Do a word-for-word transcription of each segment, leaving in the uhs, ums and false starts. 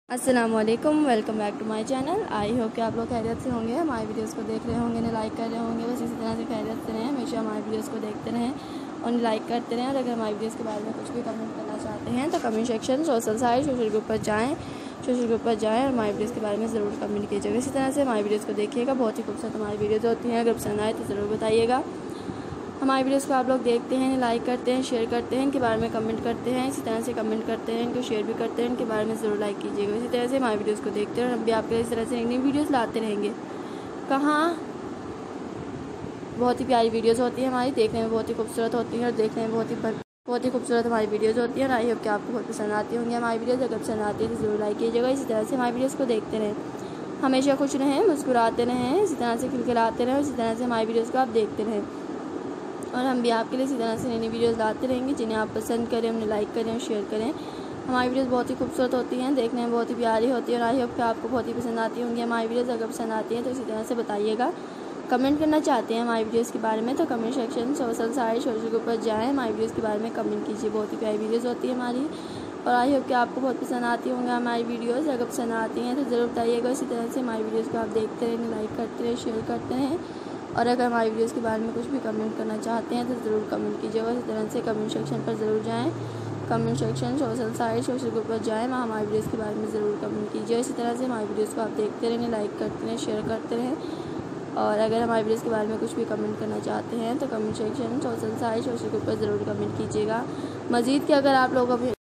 अस्सलामुअलैकुम, welcome back to my channel. I hope कि आप लोग खैरियत से होंगे, हमारे वीडियोस को देख रहे होंगे, ने लाइक कर रहे होंगे। बस इसी तरह से खैरियत से रहें, हमेशा हमारे वीडियोस को देखते रहें और लाइक करते रहें। और अगर हमारे वीडियोस के बारे में कुछ भी कमेंट करना चाहते हैं तो comment section, social site, social group पर जाएँ सोशल ग्रुप पर जाएँ और हमारे वीडियोस के बारे में ज़रूर कमेंट कीजिएगा। इसी तरह से हमारे वीडियोज़ को देखिएगा, बहुत ही खूबसूरत हमारी वीडियोज़ होती हैं। अगर पसंद आए तो ज़रूर बताइएगा। हमारी वीडियोस को आप लोग देखते हैं, लाइक करते हैं, शेयर करते हैं, इनके बारे में कमेंट करते हैं। इसी तरह से कमेंट करते हैं, इनको शेयर भी करते हैं, इनके बारे में ज़रूर लाइक कीजिएगा। इसी तरह से हमारी वीडियोस को देखते हैं और हम भी आपके लिए इस तरह से नई नई वीडियोस लाते रहेंगे। कहाँ बहुत ही प्यारी वीडियोस होती है हमारी, देखने में बहुत ही खूबसूरत होती है और देखने में बहुत ही बहुत ही खूबसूरत हमारी वीडियोज़ होती है। और आई होप कि आपको बहुत पसंद आती होंगी हमारी वीडियोज़। अगर पसंद आती है तो ज़रूर लाइक कीजिएगा। इसी तरह से हमारी वीडियोज़ को देखते रहें, हमेशा खुश रहें, मुस्कुराते रहें, इसी तरह से खिलखिलाते रहें। इसी तरह से हमारी वीडियोज़ को आप देखते रहें और हम भी आपके लिए इसी तरह से नई नई वीडियोज़ लाते रहेंगे जिन्हें आप पसंद करें, उन्हें लाइक करें और शेयर करें। हमारी वीडियोज़ बहुत ही खूबसूरत होती हैं, देखने में बहुत ही प्यारी होती है और आई होप कि आपको बहुत ही पसंद आती होंगी हमारी वीडियोज़। अगर पसंद आती हैं तो इसी तरह से बताइएगा। कमेंट करना चाहते हैं हमारी वीडियोज़ के बारे में तो comment section, social site, social group पर जाएँ, हमारी वीडियोज़ के बारे में कमेंट कीजिए। बहुत ही प्यारी वीडियोज़ होती है हमारी और आई होप कि आपको बहुत पसंद आती होंगी हमारी वीडियोज़। अगर पसंद आती हैं तो ज़रूर बताइएगा। इसी तरह से हमारी वीडियोज़ को आप देखते रहें, लाइक करते रहें, शेयर करते रहें और अगर हमारी वीडियोज़ के बारे में कुछ भी कमेंट करना चाहते हैं तो ज़रूर कमेंट कीजिएगा। इसी तरह से कमेंट सेक्शन पर ज़रूर जाएँ, comment section, social site, social group पर जाएँ, वहाँ हमारी वीडियोज़ के बारे में ज़रूर कमेंट कीजिए। इसी तरह से हमारी वीडियोज़ को आप देखते रहें, लाइक करते रहें, शेयर करते रहें और अगर हमारी वीडियोज़ के बारे में कुछ भी कमेंट करना चाहते हैं तो comment section, social site, social group पर ज़रूर कमेंट कीजिएगा। मज़ीद कि अगर आप लोग अभी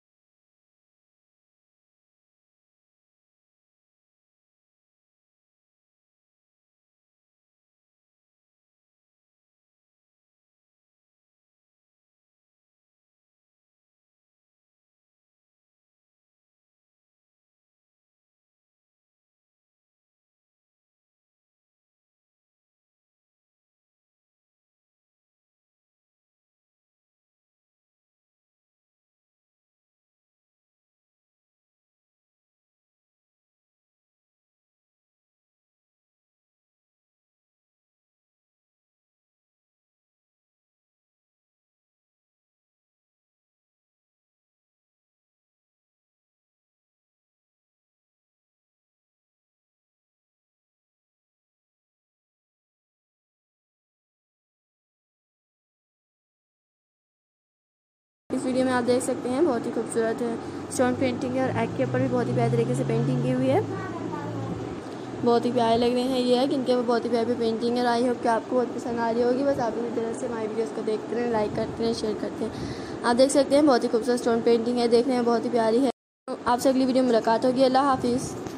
इस वीडियो में आप देख सकते हैं बहुत ही खूबसूरत स्टोन पेंटिंग है और एग के ऊपर भी बहुत ही प्यारे तरीके से पेंटिंग की हुई है। बहुत ही प्यारे लग रहे हैं ये है कि इनके ऊपर बहुत ही प्यारी पेंटिंग है और आई होप कि आपको बहुत पसंद आ रही होगी। बस आप इसी तरह से हमारी वीडियोस को देखते रहें, लाइक करते रहें, शेयर करते हैं। आप देख सकते हैं बहुत ही खूबसूरत स्टोन पेंटिंग है, देखने में बहुत ही प्यारी है। आपसे अगली वीडियो में मुलाकात होगी। अल्लाह हाफिज़।